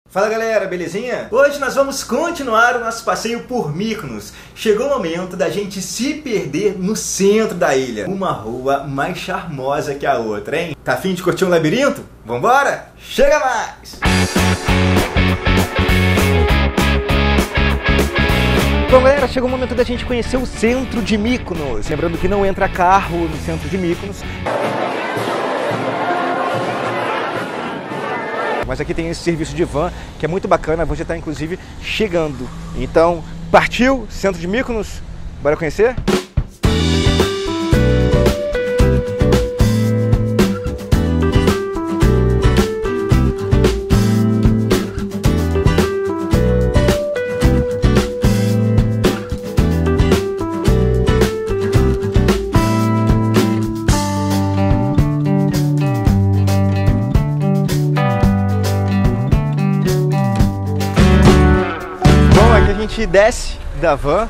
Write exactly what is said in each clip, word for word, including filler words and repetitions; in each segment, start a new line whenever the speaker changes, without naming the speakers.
Fala galera, belezinha? Hoje nós vamos continuar o nosso passeio por Mykonos. Chegou o momento da gente se perder no centro da ilha. Uma rua mais charmosa que a outra, hein? Tá afim de curtir um labirinto? Vambora? Chega mais! Bom galera, chegou o momento da gente conhecer o centro de Mykonos. Lembrando que não entra carro no centro de Mykonos. Mas aqui tem esse serviço de van, que é muito bacana, você está inclusive chegando. Então, partiu, centro de Mykonos, bora conhecer? A gente desce da van.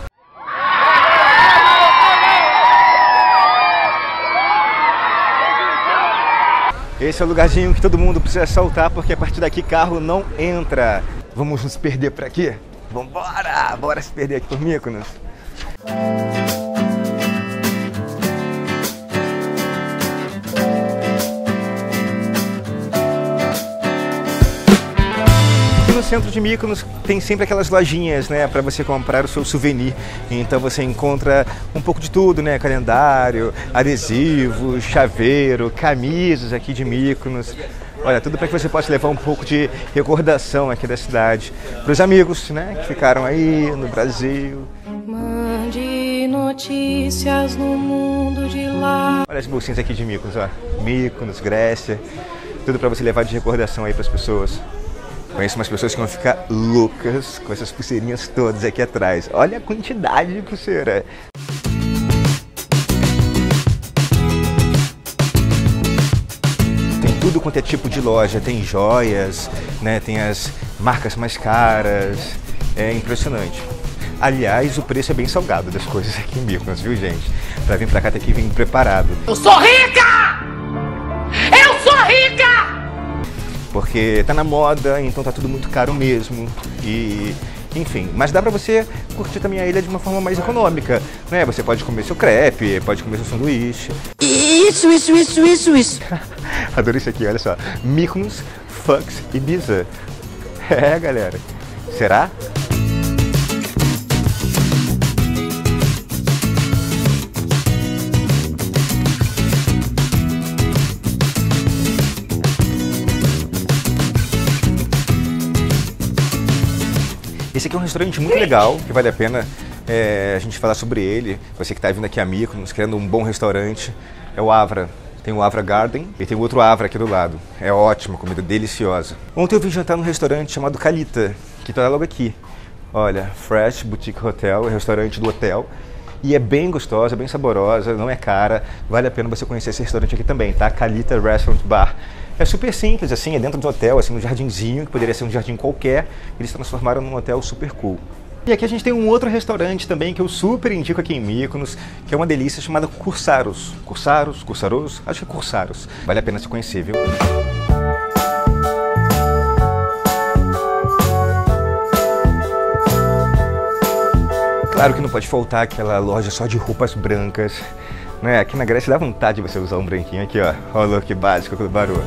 Esse é o lugarzinho que todo mundo precisa saltar, porque a partir daqui carro não entra. Vamos nos perder por aqui? Vambora! Bora se perder aqui por Mykonos. No centro de Mykonos tem sempre aquelas lojinhas, né, para você comprar o seu souvenir. Então você encontra um pouco de tudo, né, calendário, adesivos, chaveiro, camisas aqui de Mykonos. Olha, tudo para que você possa levar um pouco de recordação aqui da cidade para os amigos, né, que ficaram aí no Brasil.
Mande notícias no mundo de lá.
Olha as bolsinhas aqui de Mykonos, ó, Mykonos, Grécia, tudo para você levar de recordação aí para as pessoas. Conheço umas pessoas que vão ficar loucas com essas pulseirinhas todas aqui atrás. Olha a quantidade de pulseira. Tem tudo quanto é tipo de loja. Tem joias, né? Tem as marcas mais caras. É impressionante. Aliás, o preço é bem salgado das coisas aqui em Mykonos, viu, gente? Pra vir pra cá tem que vir preparado.
Eu sou rica! Eu sou rica!
Porque tá na moda, então tá tudo muito caro mesmo. E, enfim, mas dá pra você curtir também a ilha de uma forma mais econômica, né? Você pode comer seu crepe, pode comer seu sanduíche.
Isso, isso, isso, isso, isso.
Adoro isso aqui, olha só. Mykonos fucks Ibiza. É, galera. Será? Esse aqui é um restaurante muito legal, que vale a pena é, a gente falar sobre ele. Você que está vindo aqui a Mykonos, querendo um bom restaurante, é o Avra. Tem o Avra Garden e tem o outro Avra aqui do lado. É ótimo, comida deliciosa. Ontem eu vim jantar num restaurante chamado Kalita, que está logo aqui. Olha, Fresh Boutique Hotel, é o restaurante do hotel. E é bem gostosa, bem saborosa, não é cara. Vale a pena você conhecer esse restaurante aqui também, tá? Kalita Restaurant Bar. É super simples, assim, é dentro do hotel, assim, um jardinzinho, que poderia ser um jardim qualquer. Eles transformaram num hotel super cool. E aqui a gente tem um outro restaurante também que eu super indico aqui em Mykonos, que é uma delícia, chamada Kursaros. Kursaros? Kursaros? Acho que é Kursaros. Vale a pena se conhecer, viu? Claro que não pode faltar aquela loja só de roupas brancas, né? Aqui na Grécia dá vontade de você usar um branquinho aqui, ó. Olha o look básico do barulho.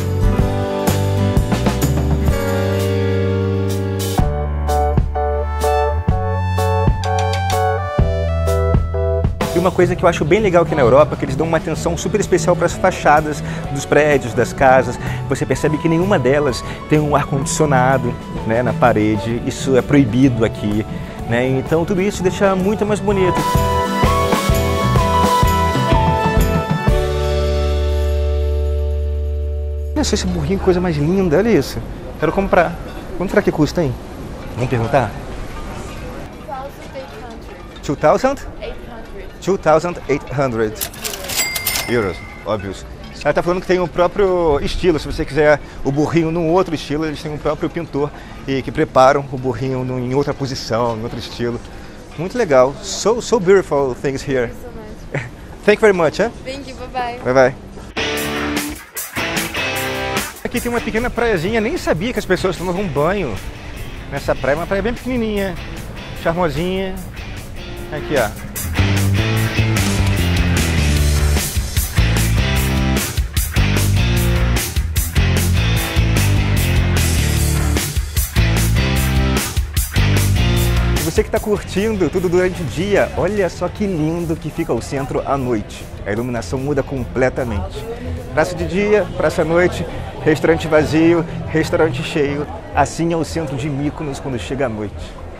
E uma coisa que eu acho bem legal aqui na Europa é que eles dão uma atenção super especial para as fachadas dos prédios, das casas. Você percebe que nenhuma delas tem um ar-condicionado, né, na parede. Isso é proibido aqui, né? Então tudo isso deixa muito mais bonito. Olha só esse burrinho, que coisa mais linda, olha isso. Quero comprar. Quanto será que custa, hein? Vamos perguntar? two thousand eight hundred. two thousand eight hundred euros, óbvio. Ela tá falando que tem o próprio estilo. Se você quiser o burrinho num outro estilo, eles têm um próprio pintor e que preparam o burrinho em outra posição, em outro estilo. Muito legal. So, so beautiful things here. Thank you very much. Huh?
Thank you, bye bye.
Bye bye. aqui tem uma pequena praiazinha, nem sabia que as pessoas tomavam banho nessa praia, uma praia bem pequenininha, charmosinha. Aqui, ó. Você que está curtindo tudo durante o dia, olha só que lindo que fica o centro à noite. A iluminação muda completamente. Praça de dia, praça à noite, restaurante vazio, restaurante cheio. Assim é o centro de Mykonos quando chega à noite.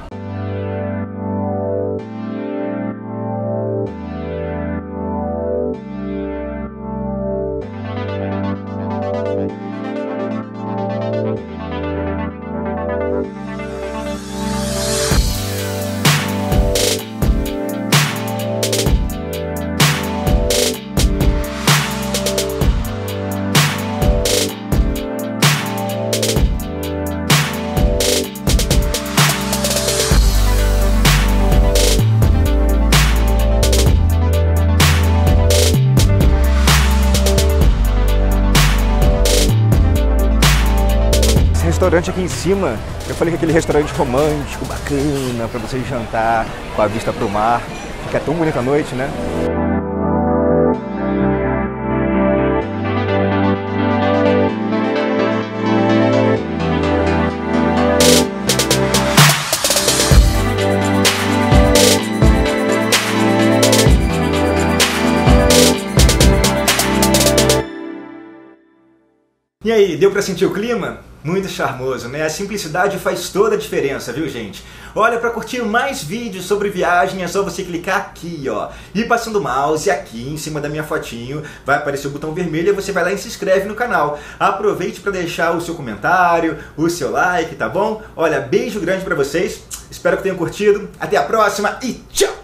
Restaurante aqui em cima, eu falei que aquele restaurante romântico, bacana, para você jantar com a vista para o mar. Fica tão bonita a noite, né? E aí, deu pra sentir o clima? Muito charmoso, né? A simplicidade faz toda a diferença, viu, gente? Olha, para curtir mais vídeos sobre viagem é só você clicar aqui, ó. E passando o mouse aqui em cima da minha fotinho, vai aparecer o botão vermelho e você vai lá e se inscreve no canal. Aproveite para deixar o seu comentário, o seu like, tá bom? Olha, beijo grande para vocês. Espero que tenham curtido. Até a próxima e tchau!